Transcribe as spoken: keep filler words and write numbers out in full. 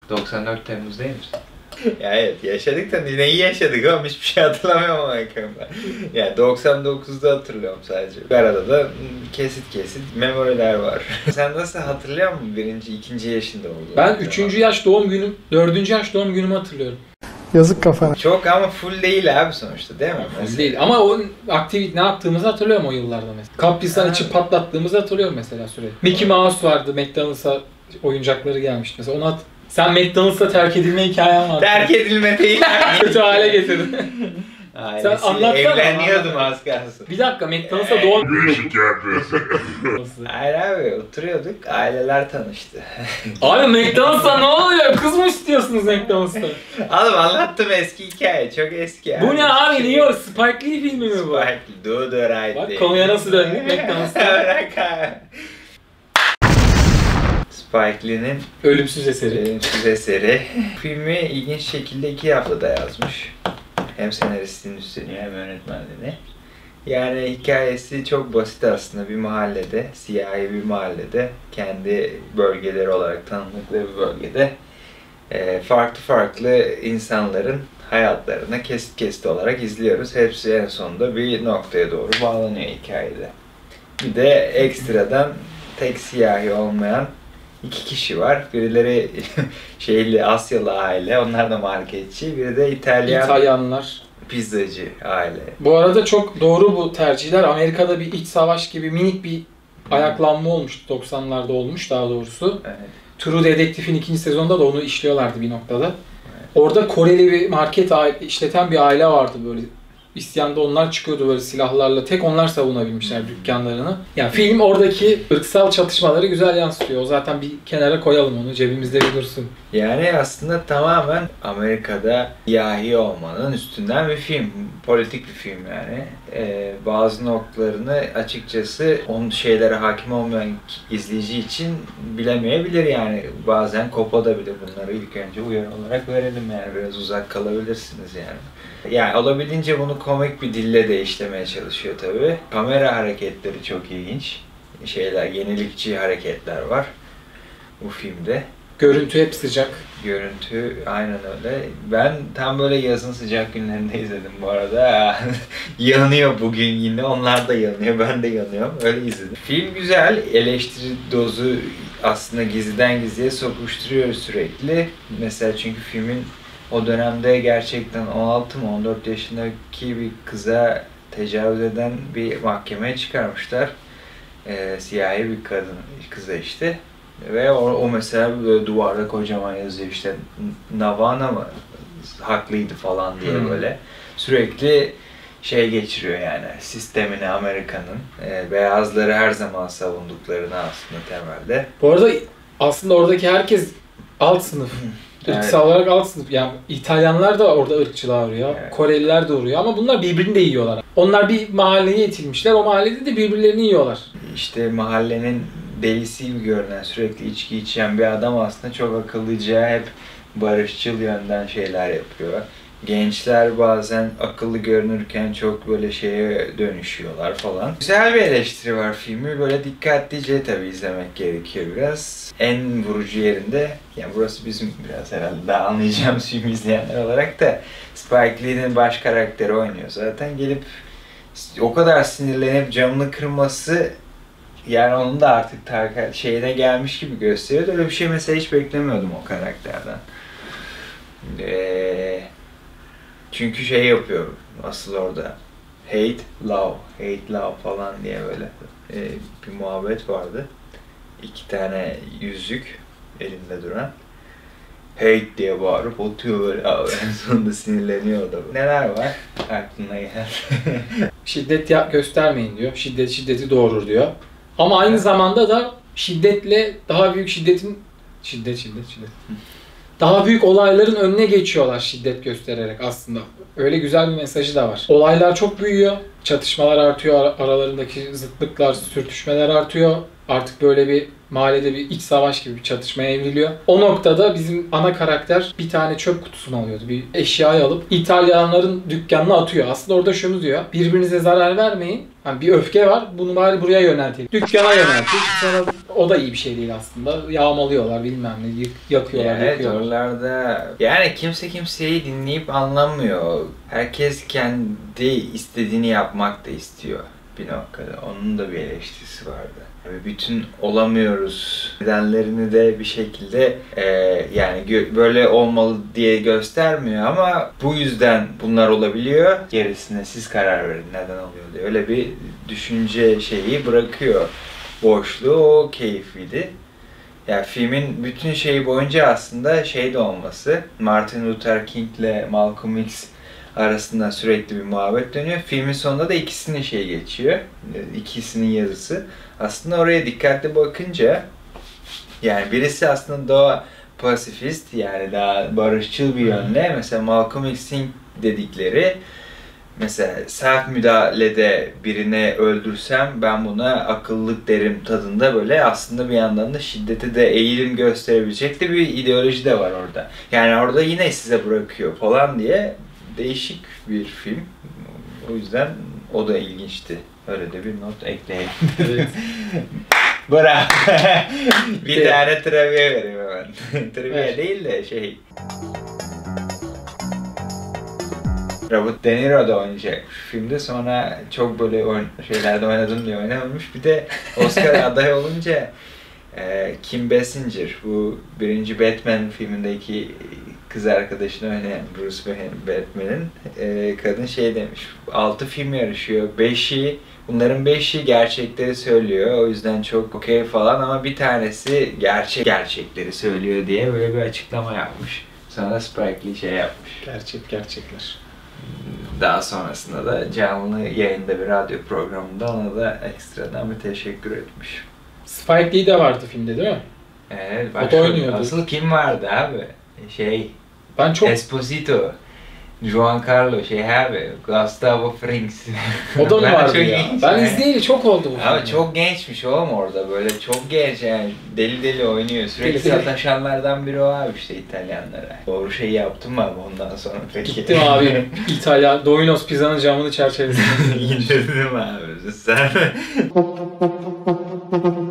doksan dört Temmuz değil mi? Ya evet yaşadık da neyi yaşadık ama hiçbir şey hatırlamıyorum ama ben. Yani doksan dokuzda hatırlıyorum sadece. Bir arada da kesit kesit memoriler var. Sen nasıl hatırlıyor musun birinci, ikinci yaşında olduğunu? Ben üçüncü yaş doğum günüm, dördüncü yaş doğum günümü hatırlıyorum. Yazık kafana. Çok ama full değil abi sonuçta değil mi? Full değil ama o aktivite ne yaptığımızı hatırlıyorum o yıllarda mesela. Kapristan içi patlattığımızı hatırlıyorum mesela sürekli. Mickey Mouse vardı, McDonald's'a oyuncakları gelmişti mesela. Onu hat Sen McDonald's'a terk edilme hikayen var. Terk edilme değil. Kötü hale getirdin. Sen anlatsana. Evleniyordum az kalsın. Bir dakika McDonald's'a doğum günü. Hayır abi oturuyorduk aileler tanıştı. Abi McDonald's'a ne oluyor? Kız mı istiyorsunuz McDonald's'a? Oğlum anlattım eski hikaye çok eski abi. Bu ne abi? Niye o? Spike Lee filmi mi bu? Spike Lee, do the right Bak thing. konuya nasıl döndük McDonald's'a? Bırak abi. Spike Lee'nin Ölümsüz eseri. Ölümsüz eseri. Filmi ilginç şekilde iki haftada yazmış. Hem senaristliğini üstleniyor hem yönetmenliğini. Yani hikayesi çok basit aslında. Bir mahallede, siyahi bir mahallede, kendi bölgeleri olarak tanımladıkları bir bölgede farklı farklı insanların hayatlarını kesit kesit olarak izliyoruz. Hepsi en sonunda bir noktaya doğru bağlanıyor hikayede. Bir de ekstradan tek siyahi olmayan iki kişi var. Birileri şeyli Asyalı aile, onlar da marketçi. Biri de İtalyan İtalyanlar. Pizzacı aile. Bu arada çok doğru bu tercihler. Amerika'da bir iç savaş gibi minik bir ayaklanma olmuştu. doksanlarda olmuş daha doğrusu. Evet. True Detective'in ikinci sezonunda da onu işliyorlardı bir noktada. Evet. Orada Koreli bir market işleten bir aile vardı böyle. İsyanda onlar çıkıyordu böyle silahlarla. Tek onlar savunabilmişler dükkanlarını. Yani film oradaki ırksal çatışmaları güzel yansıtıyor. O zaten bir kenara koyalım onu. Cebimizde bir dursun. Yani aslında tamamen Amerika'da siyahi olmanın üstünden bir film. Politik bir film yani. Ee, bazı noktalarını açıkçası on şeylere hakim olmayan izleyici için bilemeyebilir yani. Bazen kopadabilir bunları ilk önce uyarı olarak verelim yani. Biraz uzak kalabilirsiniz yani. Yani olabildiğince bunu komik bir dille de işlemeye çalışıyor tabii. Kamera hareketleri çok ilginç. Şeyler, yenilikçi hareketler var bu filmde. Görüntü hep sıcak. Görüntü aynen öyle. Ben tam böyle yazın sıcak günlerinde izledim bu arada. Yanıyor bugün yine. Onlar da yanıyor. Ben de yanıyorum. Öyle izledim. Film güzel. Eleştiri dozu aslında gizliden gizliye sokuşturuyor sürekli. Mesela çünkü filmin o dönemde gerçekten on altı mı on dört yaşındaki bir kıza tecavüz eden bir mahkemeye çıkarmışlar. Ee, siyahi bir kadın, kıza işte. Ve o, o mesela böyle duvarda kocaman yazıyor işte Navana mı haklıydı falan diye hmm. böyle. Sürekli şey geçiriyor yani sistemini Amerika'nın. Ee, beyazları her zaman savunduklarını aslında temelde. Bu arada aslında oradaki herkes alt sınıf. Irksal olarak alt sınıf. Yani İtalyanlar da orada ırkçılığa uğruyor. Evet. Koreliler de uğruyor ama bunlar birbirini de yiyorlar. Onlar bir mahalleye itilmişler. O mahallede de birbirlerini yiyorlar. İşte mahallenin delisi gibi görünen, sürekli içki içen bir adam aslında çok akıllıca, hep barışçıl yönden şeyler yapıyor. Gençler bazen akıllı görünürken çok böyle şeye dönüşüyorlar falan. Güzel bir eleştiri var filmi. Böyle dikkatlice tabii izlemek gerekiyor biraz. En vurucu yerinde, yani burası bizim biraz herhalde daha anlayacağımız film izleyenler olarak da Spike Lee'nin baş karakteri oynuyor zaten. Gelip o kadar sinirlenip camını kırması, yani onun da artık şeyine gelmiş gibi gösteriyor. Öyle bir şey mesela hiç beklemiyordum o karakterden. Eee... Çünkü şey yapıyor asıl orada, hate, love, hate, love falan diye böyle e, bir muhabbet vardı. İki tane yüzük elinde duran. Hate diye bağırıp oturuyor böyle abi. En sonunda sinirleniyor o da. Neler var aklına gel? Şiddet ya göstermeyin diyor. Şiddet şiddeti doğurur diyor. Ama aynı zamanda da şiddetle daha büyük şiddetin şiddet şiddet şiddet. Daha büyük olayların önüne geçiyorlar şiddet göstererek aslında. Öyle güzel bir mesajı da var. Olaylar çok büyüyor. Çatışmalar artıyor. Aralarındaki zıtlıklar, sürtüşmeler artıyor. Artık böyle bir Mahallede bir iç savaş gibi bir çatışmaya evriliyor. O noktada bizim ana karakter bir tane çöp kutusunu alıyordu. Bir eşyayı alıp İtalyanların dükkanına atıyor. Aslında orada şunu diyor. Birbirinize zarar vermeyin. Yani bir öfke var. Bunu bari buraya yöneltelim. Dükkana yöneltiyor. Sonra o da iyi bir şey değil aslında. Yağmalıyorlar bilmem ne. Yakıyorlar, Evet, yakıyorlar. oralarda yani kimse kimseyi dinleyip anlamıyor. Herkes kendi istediğini yapmak da istiyor bir noktada. Onun da bir eleştirisi vardı. Ve bütün olamıyoruz nedenlerini de bir şekilde e, yani gö- böyle olmalı diye göstermiyor ama bu yüzden bunlar olabiliyor. Gerisine siz karar verin neden oluyor diye. Öyle bir düşünce şeyi bırakıyor. Boşluğu o keyifliydi. Yani filmin bütün şeyi boyunca aslında şey de olması, Martin Luther King ile Malcolm X arasında sürekli bir muhabbet dönüyor. Filmin sonunda da ikisinin şey geçiyor, ikisinin yazısı. Aslında oraya dikkatli bakınca, yani birisi aslında daha pasifist, yani daha barışçıl bir yönle. Mesela Malcolm X'in dedikleri, mesela self müdahalede birini öldürsem ben buna akıllılık derim tadında, böyle aslında bir yandan da şiddete de eğilim gösterebilecek de bir ideoloji de var orada. Yani orada yine size bırakıyor falan diye değişik bir film. O yüzden o da ilginçti. Öyle de bir not ekleyelim. Evet. Bravo. Bir Evet. tane trivia vereyim hemen. Trivia Evet. değil de şey. Robert De Niro da oynayacak filmde, sonra çok böyle oyun, şeylerde oynadım diye oynamamış. Bir de Oscar adayı olunca e, Kim Basinger, bu birinci Batman filmindeki kız arkadaşını oynayan Bruce Wayne Batman'in e, kadın şey demiş, altı film yarışıyor, beşi bunların beşi gerçekleri söylüyor, o yüzden çok okey falan, ama bir tanesi gerçek gerçekleri söylüyor diye böyle bir açıklama yapmış. Sonra Spike Lee şey yapmış. Gerçek gerçekler. Daha sonrasında da canlı yayında bir radyo programında ona da ekstradan bir teşekkür etmiş. Spike Lee de vardı filmde değil mi? Evet, O da başka oynuyordu. asıl kim vardı abi? Şey, Ben çok Esposito, Giancarlo, şey abi, Gustavo Frings. o da mı Ben vardı çok ya? genç Ben yani. izleyeli çok oldu bu Ama film. çok gençmiş oğlum orada, böyle çok genç yani, deli deli oynuyor. Sürekli Deli deli. sataşanlardan biri o abi işte İtalyanlara. Doğru şeyi yaptım mı abi ondan sonra peki? Gittim abi İtalya, Domino's pizzanın camını çerçevesine. İndirdim abi sen.